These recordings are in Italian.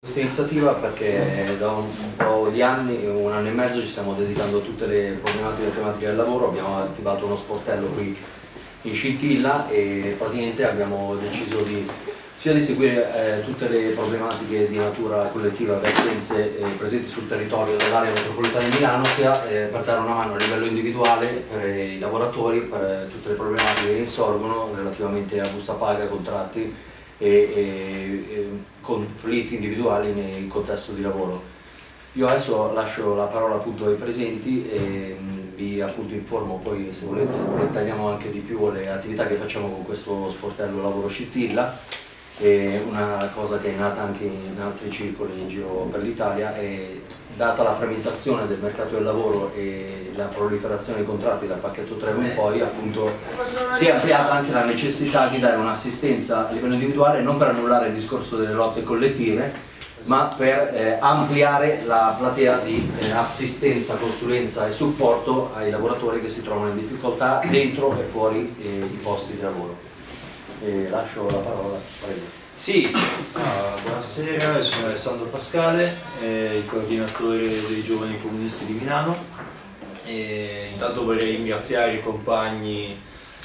Questa iniziativa perché da un po' di anni, un anno e mezzo, ci stiamo dedicando a tutte le problematiche e tematiche del lavoro. Abbiamo attivato uno sportello qui in Scintilla e praticamente abbiamo deciso sia di seguire tutte le problematiche di natura collettiva e vertenze presenti sul territorio dell'area metropolitana di Milano, sia per dare una mano a livello individuale per i lavoratori, per tutte le problematiche che insorgono relativamente a busta paga, contratti e conflitti individuali nel contesto di lavoro. Io adesso lascio la parola appunto ai presenti e vi appunto informo poi, se volete, dettagliamo anche di più le attività che facciamo con questo sportello Lavoro Scintilla. È una cosa che è nata anche in altri circoli in giro per l'Italia e, data la frammentazione del mercato del lavoro e la proliferazione dei contratti dal pacchetto 3 in poi, appunto, si è ampliata anche la necessità di dare un'assistenza a livello individuale, non per annullare il discorso delle lotte collettive, ma per ampliare la platea di assistenza, consulenza e supporto ai lavoratori che si trovano in difficoltà dentro e fuori i posti di lavoro. Lascio la parola, prego. Sì, buonasera, sono Alessandro Pascale, il coordinatore dei Giovani Comunisti di Milano. Intanto vorrei ringraziare i compagni,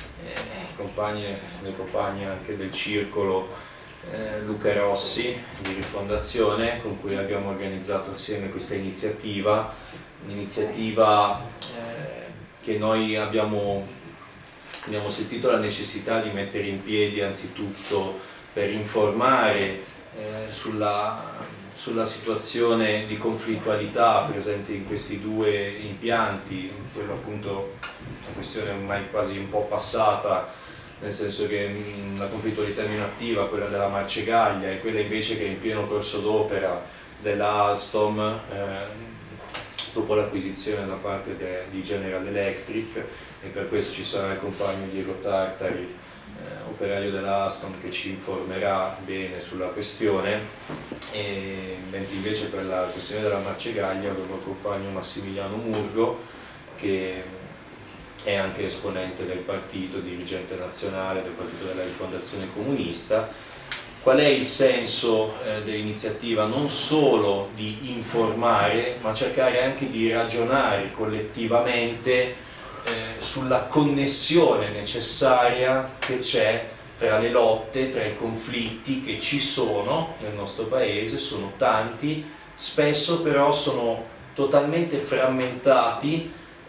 le compagne anche del circolo, Luca Rossi di Rifondazione, con cui abbiamo organizzato assieme questa iniziativa, un'iniziativa che noi abbiamo sentito la necessità di mettere in piedi anzitutto per informare sulla situazione di conflittualità presente in questi due impianti, quello appunto una questione ormai quasi un po' passata, nel senso che la conflittualità meno attiva, quella della Marcegaglia, e quella invece che è in pieno corso d'opera della Alstom, dopo l'acquisizione da parte di General Electric, e per questo ci sarà il compagno Diego Tartari, operaio della Alstom, che ci informerà bene sulla questione, mentre invece per la questione della Marcegaglia avevo il compagno Massimiliano Murgo, che è anche esponente del partito, dirigente nazionale del partito della Rifondazione Comunista. Qual è il senso dell'iniziativa? Non solo di informare, ma cercare anche di ragionare collettivamente sulla connessione necessaria che c'è tra le lotte, tra i conflitti che ci sono nel nostro paese, sono tanti, spesso però sono totalmente frammentati,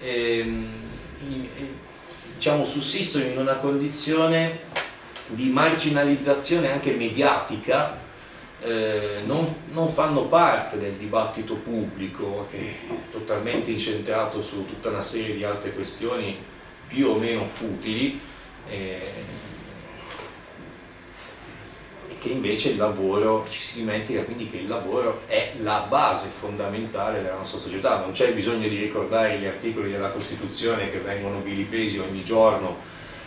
diciamo sussistono in una condizione di marginalizzazione anche mediatica, non fanno parte del dibattito pubblico, che è totalmente incentrato su tutta una serie di altre questioni più o meno futili, e che invece il lavoro, ci si dimentica quindi che il lavoro è la base fondamentale della nostra società. Non c'è bisogno di ricordare gli articoli della Costituzione che vengono vilipesi ogni giorno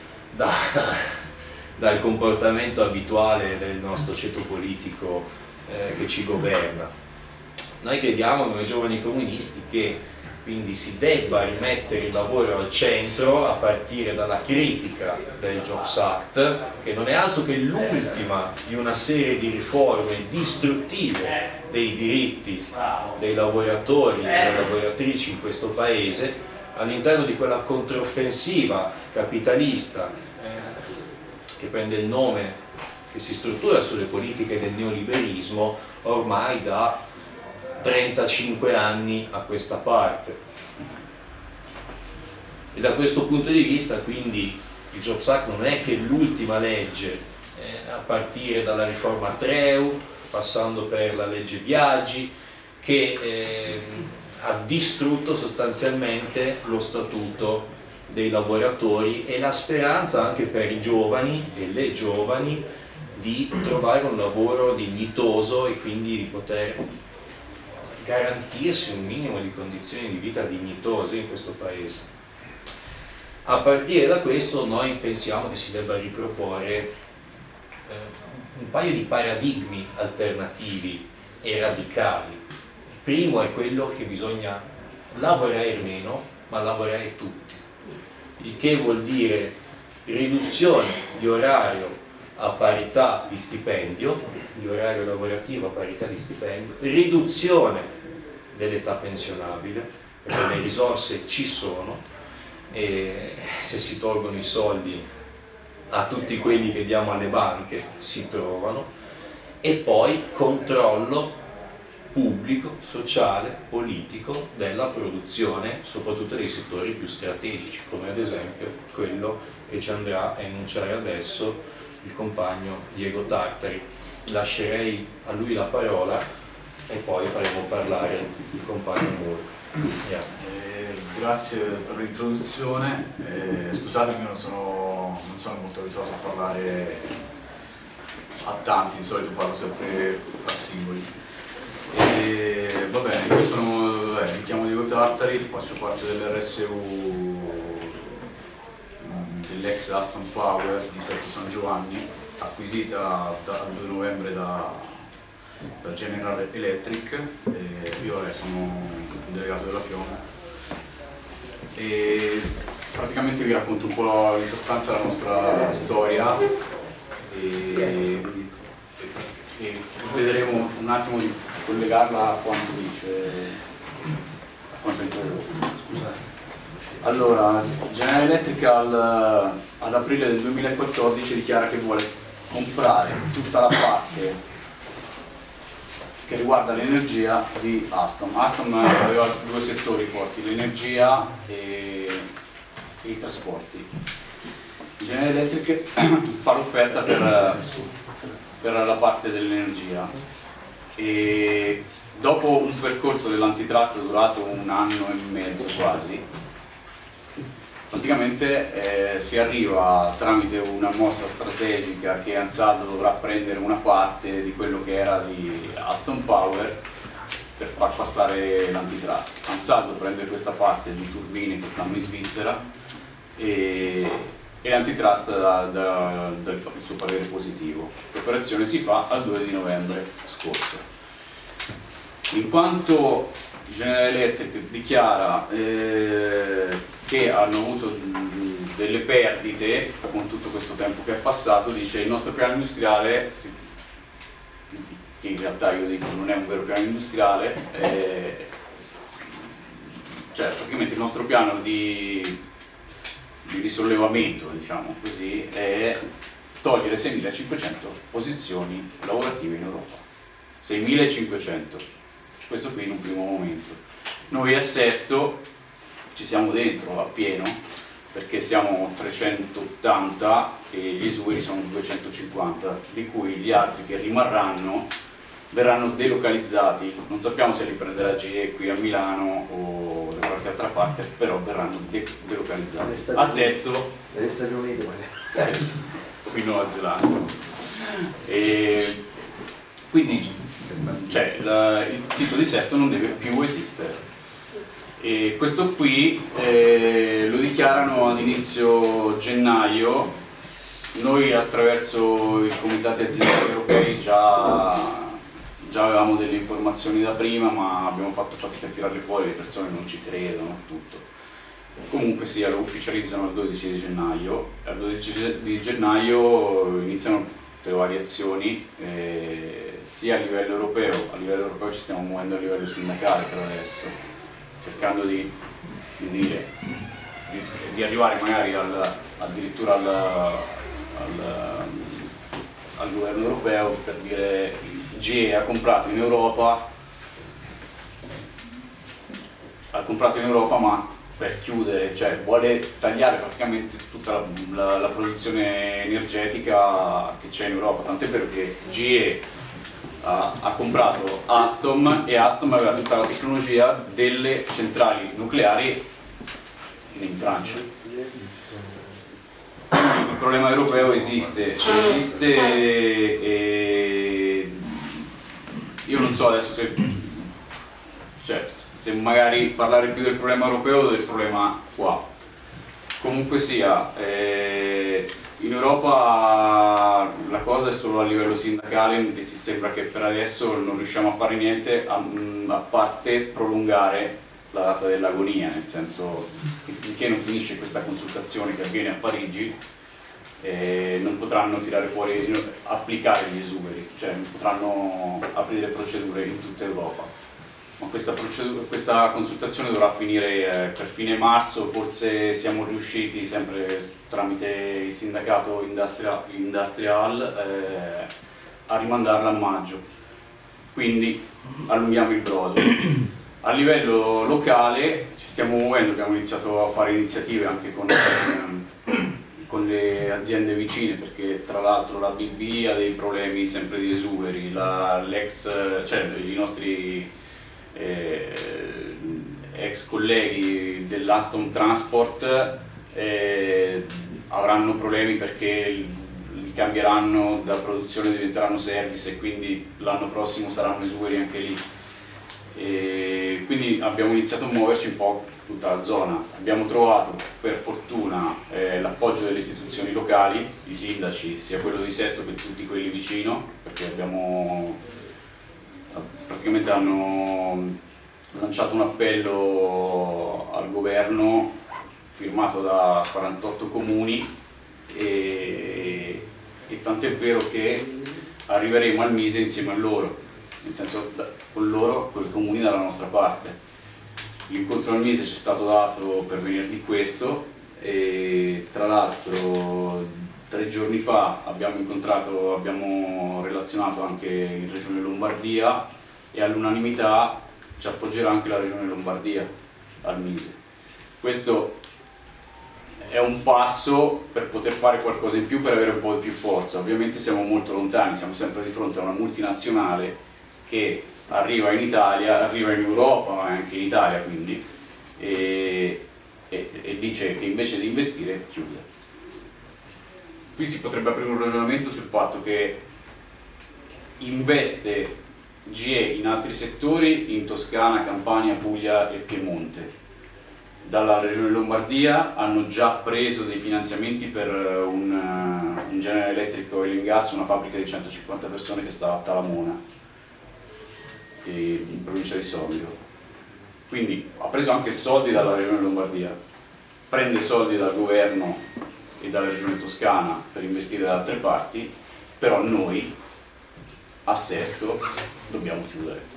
dal comportamento abituale del nostro ceto politico che ci governa. Noi crediamo come giovani comunisti che quindi si debba rimettere il lavoro al centro, a partire dalla critica del Jobs Act, che non è altro che l'ultima di una serie di riforme distruttive dei diritti dei lavoratori e delle lavoratrici in questo paese, all'interno di quella controffensiva capitalista che prende il nome, che si struttura sulle politiche del neoliberismo ormai da 35 anni a questa parte. E da questo punto di vista quindi il Jobs Act non è che l'ultima legge, a partire dalla riforma Treu, passando per la legge Biagi, che ha distrutto sostanzialmente lo statuto dei lavoratori e la speranza anche per i giovani e le giovani di trovare un lavoro dignitoso e quindi di poter garantirsi un minimo di condizioni di vita dignitose in questo paese. A partire da questo noi pensiamo che si debba riproporre un paio di paradigmi alternativi e radicali. Il primo è quello che bisogna lavorare meno, ma lavorare tutti, il che vuol dire riduzione di orario a parità di stipendio, di orario lavorativo a parità di stipendio, riduzione dell'età pensionabile, perché le risorse ci sono e se si tolgono i soldi a tutti quelli che diamo alle banche si trovano, e poi controllo pubblico, sociale, politico della produzione, soprattutto dei settori più strategici, come ad esempio quello che ci andrà a enunciare adesso il compagno Diego Tartari. Lascerei a lui la parola e poi faremo parlare il compagno Murco. Grazie. Grazie per l'introduzione. Scusatemi, non sono molto abituato a parlare a tanti, di solito parlo sempre a singoli. Va bene, io mi chiamo Diego Tartari, faccio parte dell'RSU dell'ex Aston Power di Sesto San Giovanni, acquisita dal 2 novembre da General Electric. Io sono un delegato della Fiona e praticamente vi racconto un po' in sostanza la nostra storia e vedremo un attimo di collegarla a quanto dice, a quanto scusate. Allora, General Electric ad aprile del 2014 dichiara che vuole comprare tutta la parte che riguarda l'energia di Alstom. Alstom aveva due settori forti, l'energia e i trasporti. General Electric fa l'offerta per la parte dell'energia e dopo un percorso dell'antitrust durato 1 anno e mezzo quasi, praticamente si arriva tramite una mossa strategica che Ansaldo dovrà prendere una parte di quello che era di Aston Power per far passare l'antitrust. Ansaldo prende questa parte di turbine che stanno in Svizzera e l'antitrust dà il suo parere positivo. L'operazione si fa al 2 di novembre scorso. In quanto General Electric dichiara che hanno avuto delle perdite con tutto questo tempo che è passato, dice il nostro piano industriale, che in realtà io dico non è un vero piano industriale, cioè praticamente il nostro piano di risollevamento, diciamo così, è togliere 6.500 posizioni lavorative in Europa. 6.500, questo qui in un primo momento. Noi a Sesto ci siamo dentro appieno perché siamo 380 e gli esuberi sono 250, di cui gli altri che rimarranno verranno delocalizzati. Non sappiamo se li prenderà GE qui a Milano o da qualche altra parte, però verranno delocalizzati. A Sesto, negli Stati Uniti, qui in Nuova Zelanda. E quindi il sito di Sesto non deve più esistere. E questo qui lo dichiarano ad inizio gennaio. Noi attraverso i comitati aziendali europei già avevamo delle informazioni da prima, ma abbiamo fatto fatica a tirarle fuori, le persone non ci credono, tutto. Comunque sia, lo ufficializzano il 12 di gennaio. Al 12 di gennaio iniziano tutte le variazioni, sia a livello europeo ci stiamo muovendo a livello sindacale per adesso, cercando di arrivare magari addirittura al governo europeo per dire GE ha comprato in Europa ma per chiudere, cioè vuole tagliare praticamente tutta la produzione energetica che c'è in Europa, tant'è vero che GE ha comprato Alstom e Alstom aveva tutta la tecnologia delle centrali nucleari in Francia. Il problema europeo esiste e io non so adesso se magari parlare più del problema europeo o del problema qua. Comunque sia, in Europa la cosa è solo a livello sindacale e si sembra che per adesso non riusciamo a fare niente a parte prolungare la data dell'agonia, nel senso che finché non finisce questa consultazione che avviene a Parigi non potranno tirare fuori, applicare gli esuberi, cioè non potranno aprire procedure in tutta Europa. Ma questa consultazione dovrà finire per fine marzo, forse siamo riusciti sempre tramite il sindacato industrial a rimandarla a maggio, quindi allunghiamo il brodo. A livello locale ci stiamo muovendo, abbiamo iniziato a fare iniziative anche con le aziende vicine, perché tra l'altro la BB ha dei problemi sempre di esuberi, cioè i nostri ex colleghi dell'Aston Transport avranno problemi perché li cambieranno da produzione, diventeranno service e quindi l'anno prossimo saranno esuberi anche lì. Quindi abbiamo iniziato a muoverci un po' tutta la zona. Abbiamo trovato per fortuna l'appoggio delle istituzioni locali, i sindaci, sia quello di Sesto che tutti quelli vicino, perché praticamente hanno lanciato un appello al governo firmato da 48 comuni e tant'è vero che arriveremo al Mise insieme a loro, nel senso con i comuni dalla nostra parte. L'incontro al Mise ci è stato dato per venerdì questo e tra l'altro 3 giorni fa abbiamo relazionato anche in Regione Lombardia e all'unanimità ci appoggerà anche la Regione Lombardia al Mise. Questo è un passo per poter fare qualcosa in più, per avere un po' di più forza. Ovviamente siamo molto lontani, siamo sempre di fronte a una multinazionale che arriva in Italia, arriva in Europa ma anche in Italia, quindi, e dice che invece di investire chiude. Qui si potrebbe aprire un ragionamento sul fatto che investe GE in altri settori, in Toscana, Campania, Puglia e Piemonte. Dalla Regione Lombardia hanno già preso dei finanziamenti per un General Electric Oil and Gas, una fabbrica di 150 persone che sta a Talamona, in provincia di Sondrio. Quindi ha preso anche soldi dalla Regione Lombardia, prende soldi dal governo e dalla Regione Toscana per investire da altre parti, però noi a Sesto dobbiamo chiudere.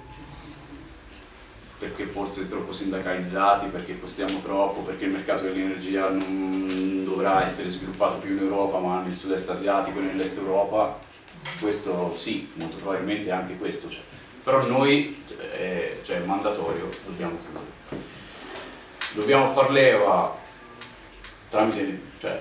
Perché forse troppo sindacalizzati, perché costiamo troppo, perché il mercato dell'energia non dovrà essere sviluppato più in Europa ma nel sud-est asiatico e nell'est Europa. Questo sì, molto probabilmente anche questo c'è. Però noi, cioè è mandatorio, dobbiamo chiudere. Dobbiamo far leva tramite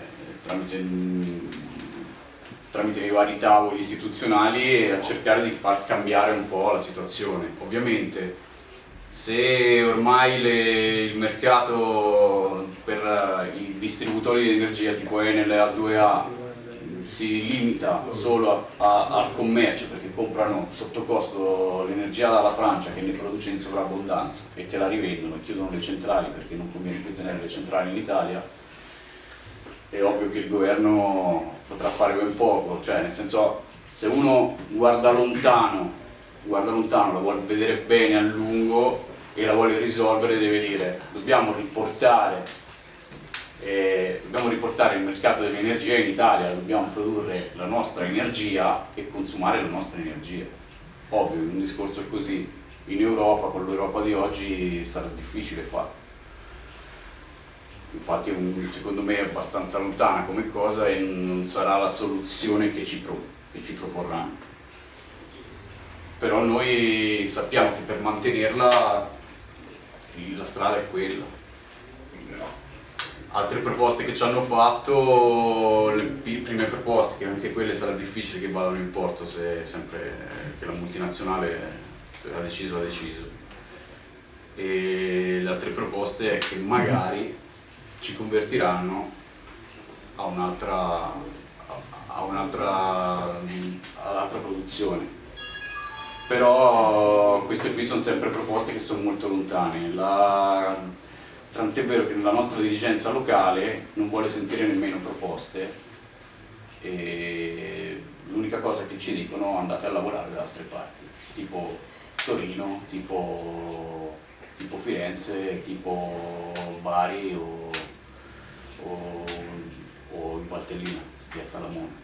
i vari tavoli istituzionali a cercare di far cambiare un po' la situazione. Ovviamente se ormai il mercato per i distributori di energia tipo Enel e A2A si limita solo al commercio, perché comprano sotto costo l'energia dalla Francia che ne produce in sovrabbondanza e te la rivendono e chiudono le centrali perché non conviene più tenere le centrali in Italia, è ovvio che il governo potrà fare ben poco. Cioè, nel senso, se uno guarda lontano, la vuole vedere bene a lungo e la vuole risolvere, deve dire: dobbiamo riportare il mercato dell'energia in Italia, dobbiamo produrre la nostra energia e consumare la nostra energia. Ovvio, un discorso così in Europa, con l'Europa di oggi, sarà difficile farlo. Infatti secondo me è abbastanza lontana come cosa e non sarà la soluzione che ci proporranno. Però noi sappiamo che per mantenerla la strada è quella. Altre proposte che ci hanno fatto, le prime proposte, che anche quelle sarà difficile che vadano in porto se sempre che la multinazionale ha deciso. E le altre proposte è che magari ci convertiranno all'altra produzione. Però queste qui sono sempre proposte che sono molto lontane. Tant'è vero che la nostra dirigenza locale non vuole sentire nemmeno proposte e l'unica cosa che ci dicono: andate a lavorare da altre parti, tipo Torino, tipo tipo Bari o in Val cartellina diretta alla moneta.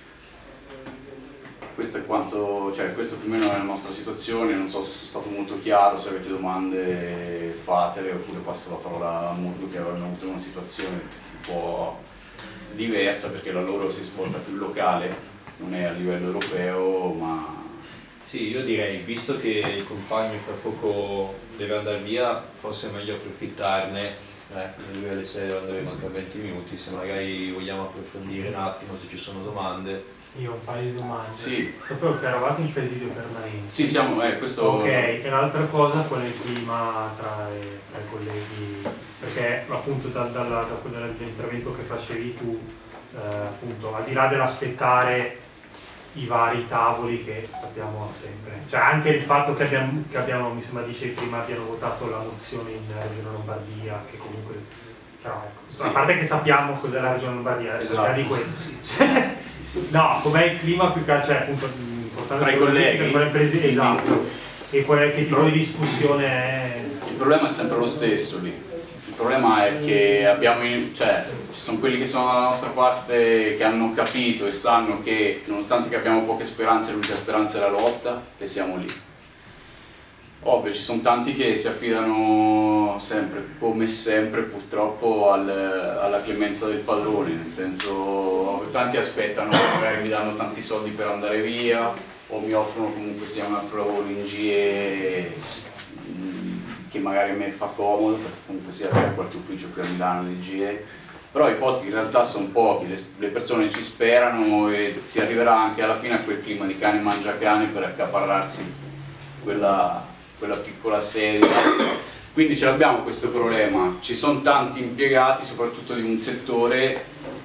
Questo è quanto, cioè questo più o meno è la nostra situazione, non so se sono stato molto chiaro, se avete domande fatele, oppure passo la parola a Murdo, che avevano avuto una situazione un po' diversa perché la loro si svolta più locale, non è a livello europeo, ma... Sì, io direi, visto che il compagno fra poco deve andare via, forse è meglio approfittarne, lui alle 6 andremo anche a 20 minuti, se magari vogliamo approfondire un attimo, se ci sono domande. Io ho un paio di domande. Sì. Sapevo che eravate in presidio permanente. Sì, siamo, questo... Ok, e l'altra cosa, qual è il clima tra i colleghi? Perché appunto dall'intervento che facevi tu, appunto, al di là dell'aspettare i vari tavoli che sappiamo sempre, cioè anche il fatto che abbiamo, mi sembra dicevi prima, abbiano votato la mozione in Regione Lombardia, che comunque, però ecco, sì. A parte che sappiamo cos'è la Regione Lombardia, esatto. Di quello, sì. No, com'è il clima più che, cioè appunto importante tra i colleghi, esatto, e che tipo di discussione è? Il problema è sempre lo stesso lì. Il problema è che abbiamo, cioè, ci sono quelli che sono dalla nostra parte, che hanno capito e sanno che nonostante che abbiamo poche speranze, l'unica speranza è la lotta, e siamo lì. Ovvio, ci sono tanti che si affidano sempre, come sempre purtroppo, alla clemenza del padrone, nel senso, tanti aspettano, magari mi danno tanti soldi per andare via, o mi offrono comunque sia un altro lavoro in GE che magari a me fa comodo, perché comunque sia c'è qualche ufficio qui a Milano di GE, però i posti in realtà sono pochi, le persone ci sperano e si arriverà anche alla fine a quel clima di cane mangia cane per accaparrarsi quella piccola sedia. Quindi ce l'abbiamo questo problema, ci sono tanti impiegati soprattutto di un settore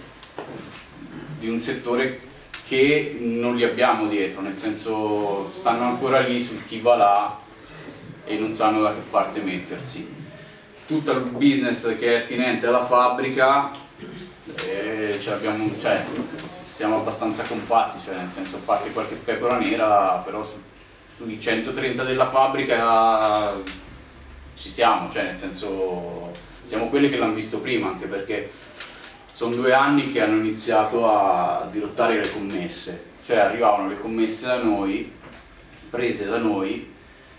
che non li abbiamo dietro, nel senso stanno ancora lì sul chi va là e non sanno da che parte mettersi. Tutto il business che è attinente alla fabbrica siamo abbastanza compatti, cioè nel senso, a parte qualche pecora nera, però sui 130 della fabbrica ci siamo, cioè nel senso siamo quelli che l'hanno visto prima, anche perché sono 2 anni che hanno iniziato a dirottare le commesse, cioè arrivavano le commesse da noi, prese da noi,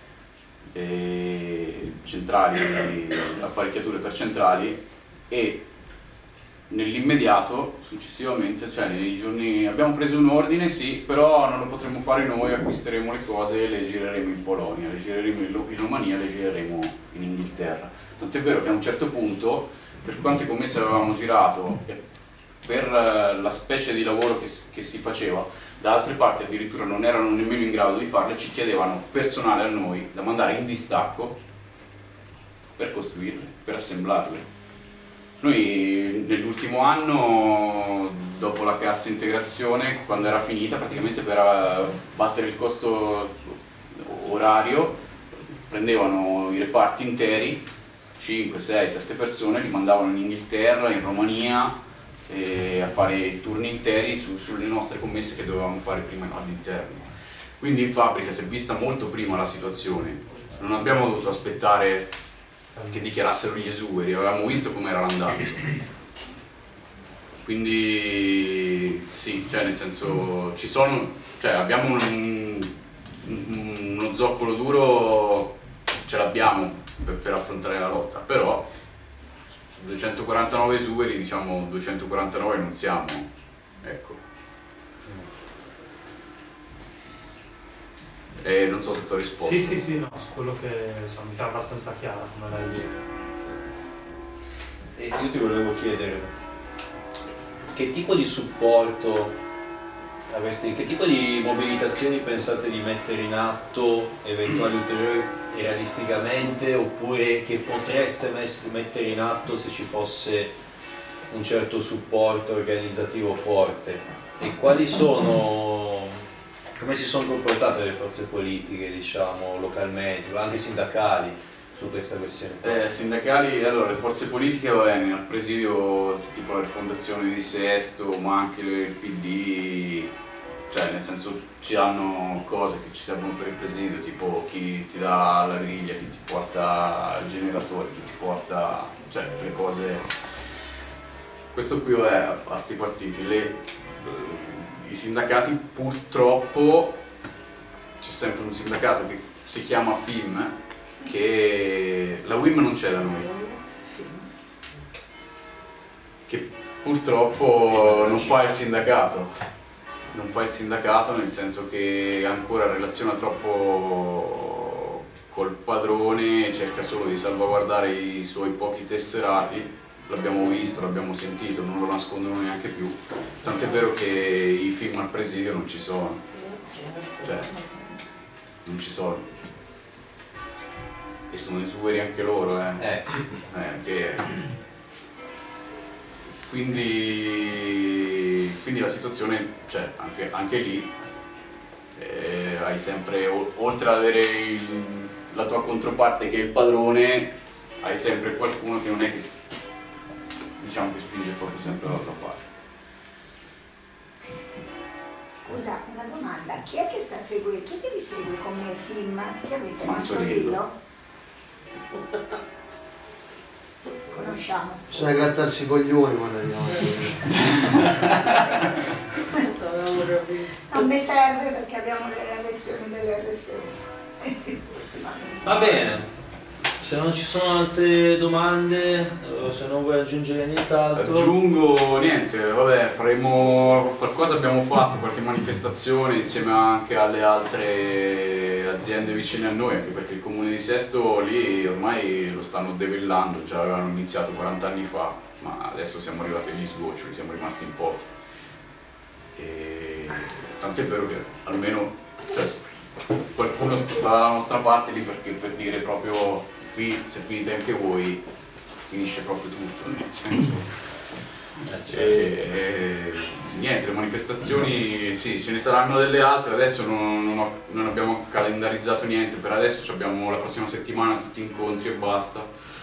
centrali, apparecchiature per centrali, e nell'immediato, successivamente, cioè nei giorni, abbiamo preso un ordine, sì, però non lo potremo fare noi, acquisteremo le cose e le gireremo in Polonia, le gireremo in Romania, le gireremo in Inghilterra. Tant'è vero che a un certo punto, per quante commesse avevamo girato e per la specie di lavoro che si faceva, da altre parti addirittura non erano nemmeno in grado di farle, ci chiedevano personale a noi da mandare in distacco per costruirle, per assemblarle. Noi nell'ultimo anno, dopo la cassa integrazione, quando era finita, praticamente per battere il costo orario, prendevano i reparti interi, 5, 6, 7 persone, li mandavano in Inghilterra, in Romania, a fare i turni interi sulle nostre commesse che dovevamo fare prima all'interno. Quindi in fabbrica si è vista molto prima la situazione, non abbiamo dovuto aspettare che dichiarassero gli esuberi, avevamo visto com'era l'andazzo. Quindi sì, cioè nel senso ci sono, cioè abbiamo uno zoccolo duro, ce l'abbiamo per affrontare la lotta, però su 249 esuberi, diciamo 249 non siamo, ecco. Non so se ti ho risposto. Sì, no, su quello che insomma, mi sembra abbastanza chiara come l'hai detto. E io ti volevo chiedere, che tipo di supporto avresti, che tipo di mobilitazioni pensate di mettere in atto, eventuali ulteriori realisticamente, oppure che potreste mettere in atto se ci fosse un certo supporto organizzativo forte? E quali sono, come si sono comportate le forze politiche, diciamo, localmente, anche sindacali, su questa questione? Sindacali, allora le forze politiche, va bene, al presidio tipo le fondazioni di Sesto, ma anche il PD, cioè nel senso ci danno cose che ci servono per il presidio, tipo chi ti dà la griglia, chi ti porta il generatore, chi ti porta, cioè le cose questo qui è a parte i partiti, i sindacati purtroppo, c'è sempre un sindacato che si chiama FIM, che la UIM non c'è da noi, che purtroppo non fa il sindacato, nel senso che ancora relaziona troppo col padrone, cerca solo di salvaguardare i suoi pochi tesserati. L'abbiamo visto, l'abbiamo sentito, non lo nascondono neanche più, tant'è vero che i film al presidio non ci sono, cioè non ci sono, e sono youtuber anche loro, quindi la situazione c'è, anche lì hai sempre, oltre ad avere la tua controparte che è il padrone, hai sempre qualcuno che non è che diciamo che spinge proprio sempre dalla tua parte. Scusa, una domanda, chi è che sta seguendo, chi è che vi segue come film? Che avete? Manzolillo. Conosciamo. Bisogna grattarsi i coglioni quando andiamo Non mi serve perché abbiamo le lezioni dell'RSU. Va bene. Se non ci sono altre domande, se non vuoi aggiungere nient'altro. Aggiungo niente, vabbè, faremo qualcosa, abbiamo fatto qualche manifestazione insieme anche alle altre aziende vicine a noi, anche perché il comune di Sesto lì ormai lo stanno debellando, già avevano iniziato 40 anni fa, ma adesso siamo arrivati agli sgoccioli, siamo rimasti in pochi. E tant'è vero che almeno qualcuno sta dalla nostra parte lì, perché per dire proprio qui se finite anche voi finisce proprio tutto, nel senso niente, le manifestazioni sì, ce ne saranno delle altre, adesso non abbiamo calendarizzato niente, per adesso abbiamo la prossima settimana tutti incontri e basta,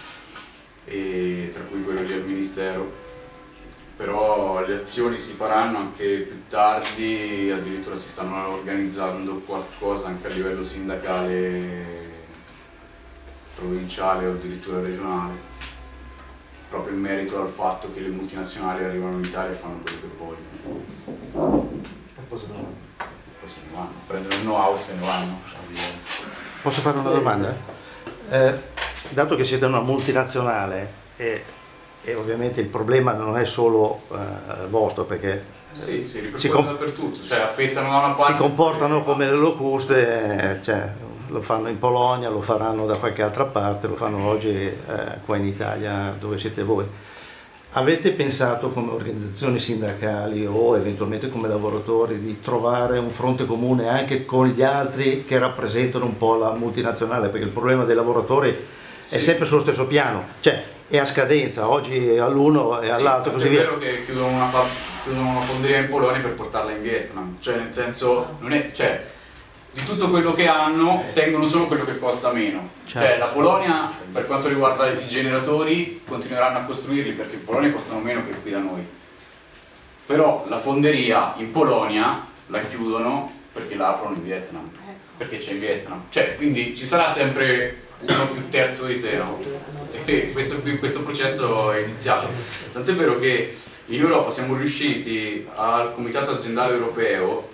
e tra cui quello lì al Ministero, però le azioni si faranno anche più tardi, addirittura si stanno organizzando qualcosa anche a livello sindacale provinciale o addirittura regionale, proprio in merito al fatto che le multinazionali arrivano in Italia e fanno quello che vogliono. e poi se no. Poi se ne vanno, prendono il know-how e se ne vanno. Posso fare una domanda? Dato che siete una multinazionale e ovviamente il problema non è solo vostro, perché sì, ripercuotono dappertutto, cioè affettano da una parte. Si comportano come le locuste, cioè, lo fanno in Polonia, lo faranno da qualche altra parte, lo fanno oggi qua in Italia dove siete voi. Avete pensato come organizzazioni sindacali o eventualmente come lavoratori di trovare un fronte comune anche con gli altri che rappresentano un po' la multinazionale? Perché il problema dei lavoratori è sempre sullo stesso piano, cioè è a scadenza, oggi è all'uno e all'altro, così via. È vero che chiudono una fonderia in Polonia per portarla in Vietnam, cioè nel senso, non è, cioè, di tutto quello che hanno tengono solo quello che costa meno, cioè la Polonia per quanto riguarda i generatori continueranno a costruirli perché in Polonia costano meno che qui da noi, però la fonderia in Polonia la chiudono perché la aprono in Vietnam, perché c'è in Vietnam, cioè quindi ci sarà sempre uno più terzo di te, no? E questo processo è iniziato, tant'è vero che in Europa siamo riusciti al Comitato Aziendale Europeo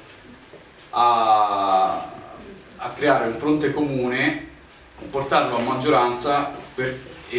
a creare un fronte comune, portarlo a maggioranza per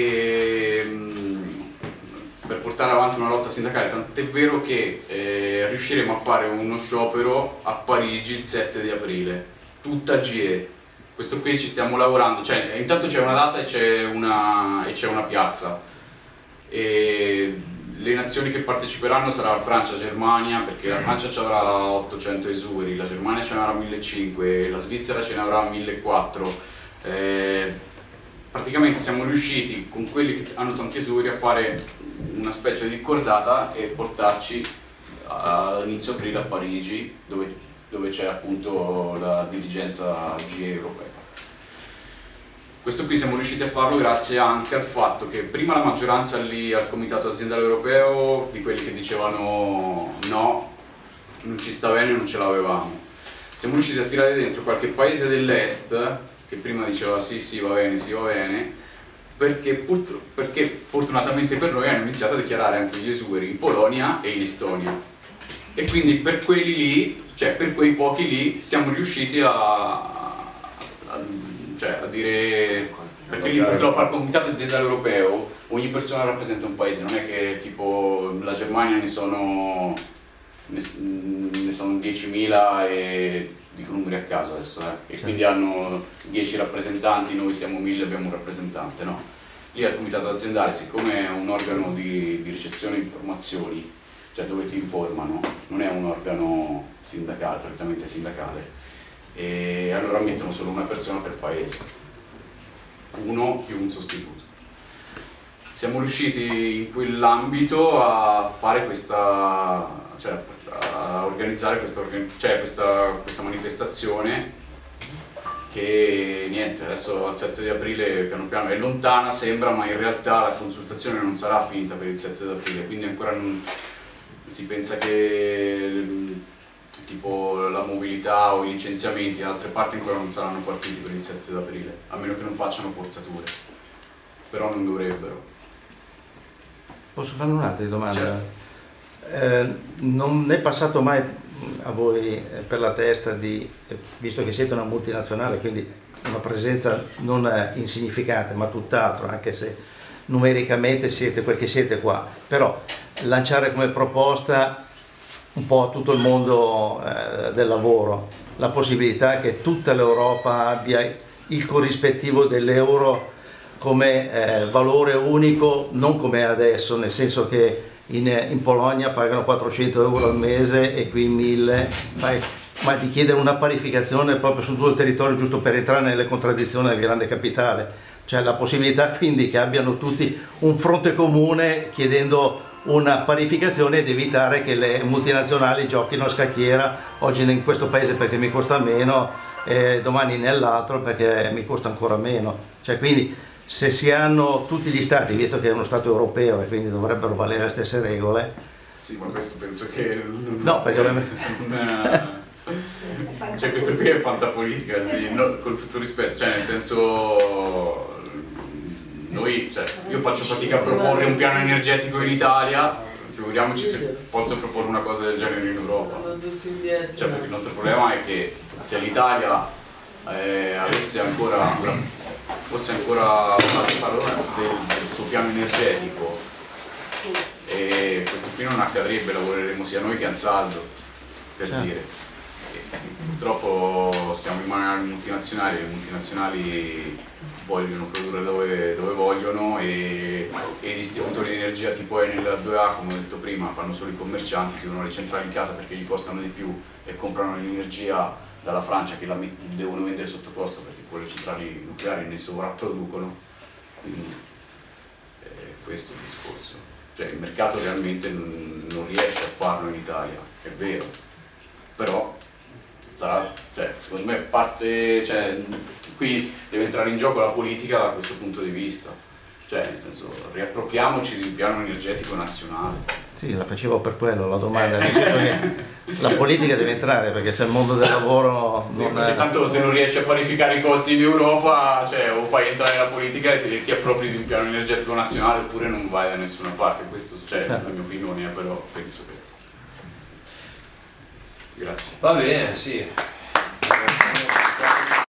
portare avanti una lotta sindacale, tant'è vero che riusciremo a fare uno sciopero a Parigi il 7 di aprile, tutta GE. Questo qui ci stiamo lavorando, cioè intanto c'è una data e c'è una piazza. E le nazioni che parteciperanno sarà Francia, Germania, perché la Francia ci avrà 800 esuberi, la Germania ce ne avrà 1500, la Svizzera ce ne avrà 1400. Praticamente siamo riusciti con quelli che hanno tanti esuberi a fare una specie di cordata e portarci all'inizio aprile a Parigi, dove c'è appunto la dirigenza GE europea. Questo qui siamo riusciti a farlo grazie anche al fatto che prima la maggioranza lì al Comitato Aziendale Europeo, di quelli che dicevano no, non ci sta bene, non ce l'avevamo. Siamo riusciti a tirare dentro qualche paese dell'est che prima diceva sì va bene, perché fortunatamente per noi hanno iniziato a dichiarare anche gli esuberi in Polonia e in Estonia, e quindi per quelli lì, cioè per quei pochi lì, siamo riusciti a dire, perché lì purtroppo al comitato aziendale europeo ogni persona rappresenta un paese, non è che tipo la Germania ne sono 10.000 e dico numeri a caso adesso, e quindi hanno 10 rappresentanti, noi siamo 1.000 e abbiamo un rappresentante, no? Lì al comitato aziendale, siccome è un organo di ricezione di informazioni, cioè dove ti informano, non è un organo sindacale, prettamente sindacale, e allora mettono solo una persona per paese, uno più un sostituto. Siamo riusciti in quell'ambito a fare a organizzare questa manifestazione che niente, adesso al 7 di aprile piano piano è lontana, sembra, ma in realtà la consultazione non sarà finita per il 7 di aprile, quindi ancora non si pensa che tipo la mobilità o i licenziamenti in altre parti ancora non saranno partiti per il 7 di aprile, a meno che non facciano forzature, però non dovrebbero. Posso fare un'altra domanda? Certo. Non è passato mai a voi per la testa visto che siete una multinazionale, quindi una presenza non insignificante ma tutt'altro, anche se numericamente siete quel che siete qua, però lanciare come proposta un po' a tutto il mondo del lavoro la possibilità che tutta l'Europa abbia il corrispettivo dell'euro come valore unico, non come adesso, nel senso che in Polonia pagano 400 euro al mese e qui 1000, ma di chiedere una parificazione proprio su tutto il territorio, giusto per entrare nelle contraddizioni del grande capitale, cioè la possibilità quindi che abbiano tutti un fronte comune chiedendo una parificazione ed evitare che le multinazionali giochino a scacchiera oggi in questo paese perché mi costa meno e domani nell'altro perché mi costa ancora meno, cioè quindi se si hanno tutti gli stati, visto che è uno stato europeo e quindi dovrebbero valere le stesse regole. Sì, ma questo penso che no, perché ovviamente cioè questo qui è fantapolitica, sì, no, con tutto rispetto, cioè nel senso noi, cioè, io faccio fatica a proporre un piano energetico in Italia, figuriamoci se posso proporre una cosa del genere in Europa, cioè perché il nostro problema è che se l'Italia fosse ancora una parola del suo piano energetico, e questo qui non accadrebbe, lavoreremo sia noi che Ansaldo, per dire. E purtroppo siamo in mano alle multinazionali, le multinazionali vogliono produrre dove vogliono e i distributori di energia tipo Enel 2A, come ho detto prima, fanno solo i commercianti, chiudono le centrali in casa perché gli costano di più e comprano l'energia dalla Francia che la devono vendere sotto costo perché quelle centrali nucleari ne sovrapproducono, quindi questo è il discorso, cioè il mercato realmente non riesce a farlo in Italia, è vero, però sarà, cioè, secondo me parte, cioè, qui deve entrare in gioco la politica da questo punto di vista, cioè nel senso riappropriamoci di un piano energetico nazionale. Sì, la facevo per quello, la domanda, la politica deve entrare perché se il mondo del lavoro sì, non perché tanto se non riesci a parificare i costi in Europa, cioè o fai entrare la politica e ti appropri di un piano energetico nazionale oppure non vai da nessuna parte, questo cioè, è la mia opinione, però penso che... Grazie. Va bene, sì.